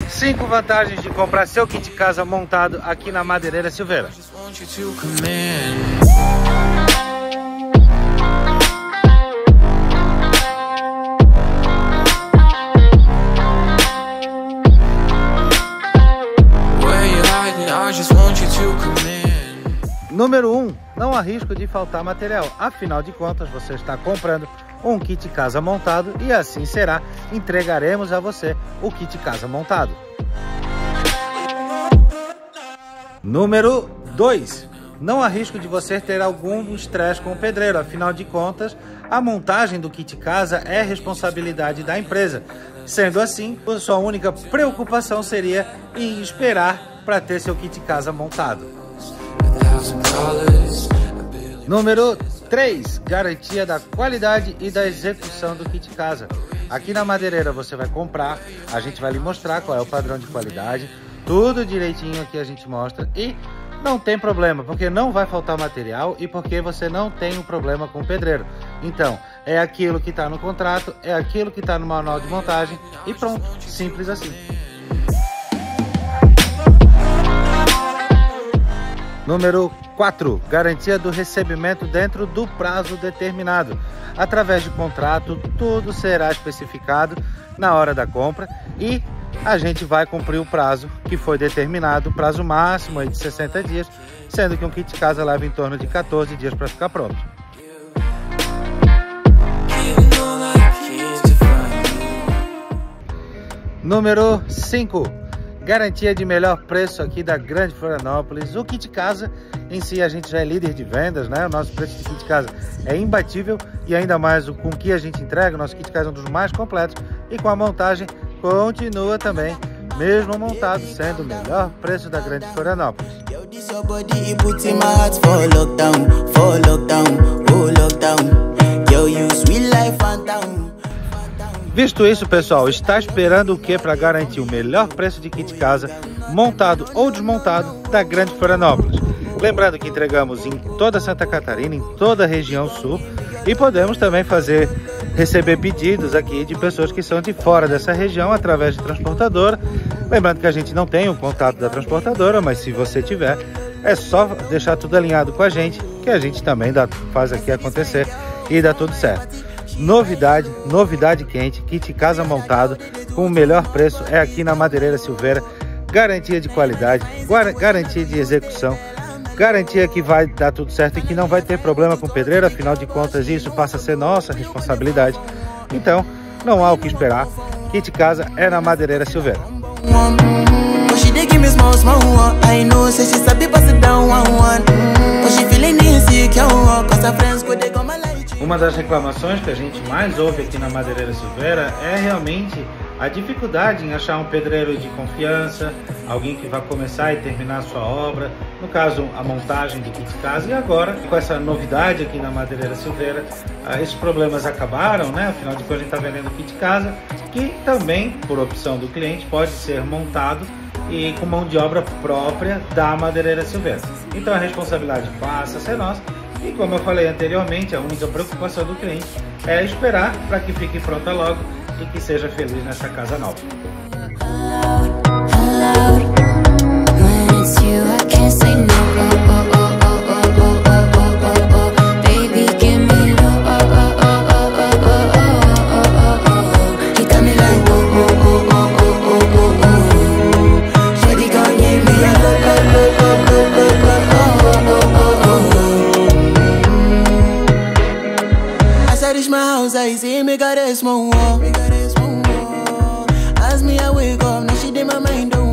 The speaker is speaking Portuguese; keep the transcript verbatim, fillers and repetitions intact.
Cinco vantagens de comprar seu kit casa montado aqui na Madeireira Silveira. Número um, não há risco de faltar material. Afinal de contas, você está comprando um kit casa montado e assim será. Entregaremos a você o kit casa montado. Número dois, não há risco de você ter algum estresse com o pedreiro. Afinal de contas, a montagem do kit casa é responsabilidade da empresa. Sendo assim, a sua única preocupação seria em esperar para ter seu kit casa montado. Número três, garantia da qualidade e da execução do kit casa. Aqui na Madeireira você vai comprar, a gente vai lhe mostrar qual é o padrão de qualidade, tudo direitinho aqui a gente mostra e não tem problema, porque não vai faltar material e porque você não tem um problema com o pedreiro. Então, é aquilo que está no contrato, é aquilo que está no manual de montagem e pronto, simples assim. Número quatro, garantia do recebimento dentro do prazo determinado. Através de contrato, tudo será especificado na hora da compra e a gente vai cumprir o prazo que foi determinado, prazo máximo aí de sessenta dias, sendo que um kit casa leva em torno de quatorze dias para ficar pronto. Número cinco. Garantia de melhor preço aqui da Grande Florianópolis. O kit casa em si a gente já é líder de vendas, né? O nosso preço de kit casa é imbatível e ainda mais com o que a gente entrega, o nosso kit casa é um dos mais completos e com a montagem continua também, mesmo montado, sendo o melhor preço da Grande Florianópolis. Visto isso, pessoal, está esperando o que para garantir o melhor preço de kit casa, montado ou desmontado, da Grande Florianópolis? Lembrando que entregamos em toda Santa Catarina, em toda a região sul, e podemos também fazer, receber pedidos aqui de pessoas que são de fora dessa região através de transportadora. Lembrando que a gente não tem o contato da transportadora, mas se você tiver, é só deixar tudo alinhado com a gente, que a gente também dá, faz aqui acontecer e dá tudo certo. Novidade, novidade quente, kit casa montado com o melhor preço é aqui na Madeireira Silveira. Garantia de qualidade, garantia de execução, garantia que vai dar tudo certo e que não vai ter problema com o pedreiro. Afinal de contas, isso passa a ser nossa responsabilidade. Então, não há o que esperar. Kit casa é na Madeireira Silveira. Uma das reclamações que a gente mais ouve aqui na Madeireira Silveira é realmente a dificuldade em achar um pedreiro de confiança, alguém que vai começar e terminar a sua obra, no caso a montagem de kit casa. E agora, com essa novidade aqui na Madeireira Silveira, esses problemas acabaram, né? Afinal de contas a gente está vendendo kit casa, que também, por opção do cliente, pode ser montado e com mão de obra própria da Madeireira Silveira. Então a responsabilidade passa a ser nossa. E como eu falei anteriormente, a única preocupação do cliente é esperar para que fique pronta logo e que seja feliz nessa casa nova. I see me got a small wall. As me I wake up, now she did my mind.